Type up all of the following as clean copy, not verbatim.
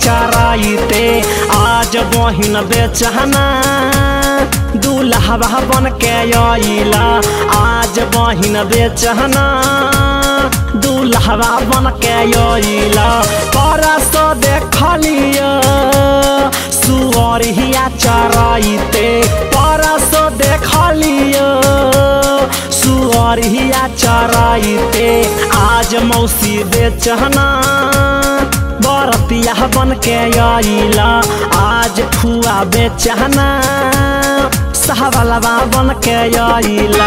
चराइते आज बहिन बेचहना दूल्हा बन के आइला आज बहिन बेचहना दूल्हा बन के आइला परस देखलिया सुअरिया चराइते परस देखलिया सुअरिया चराइते आज मौसी बेचहना बरतिया बन के आइला आज फुआ बेचहना सहवालवा बन के आइला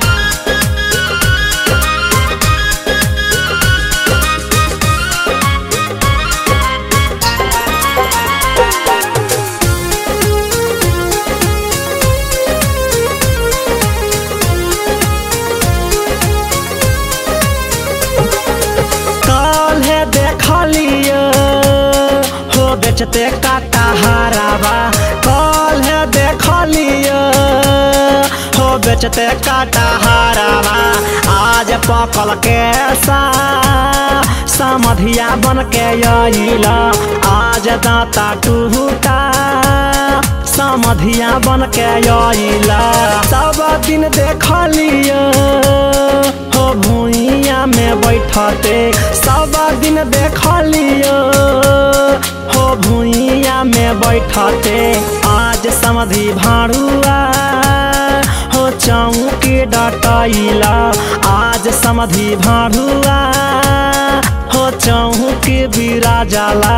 देखलिया हो बेचते काटा हरावा कल है देखलिया हो बेचते काटा हरावा आज पकल के समधिया बन के आइला आज दांता टूटा समधिया बन के आइला सब दिन देखलिया हो भुइया में बैठते सब दिन देखलिया हो भुइया में बैठते आज समधि भाड़ुआ हो चौकी डटैला आज समधि भाड़ुआ हो चौकी बिराजला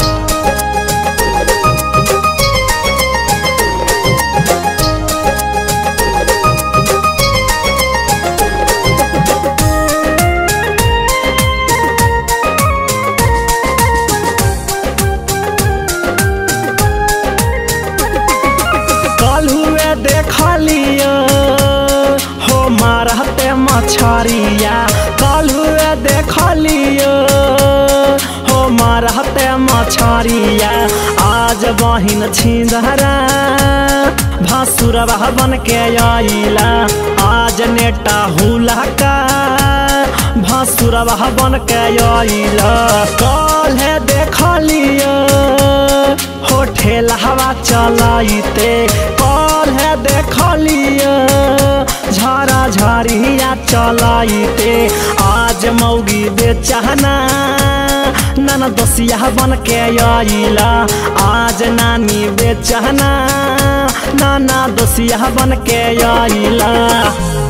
देखलिया हो मारते मछरिया कलुए देखलिया हो मारते मछरिया आज बहिन छिंदरा भसुरवा बन के आइला आज नेटा हुलका भसुरवा बन के आइला कल है देखलिया हो ठेलहवा चलाइते कल है देखलिया झरा झरिया चलाइते आज मौगी बेचहना नाना दोसिया बन के आइला आज नानी बेचहना नाना दोसिया बन के आइला।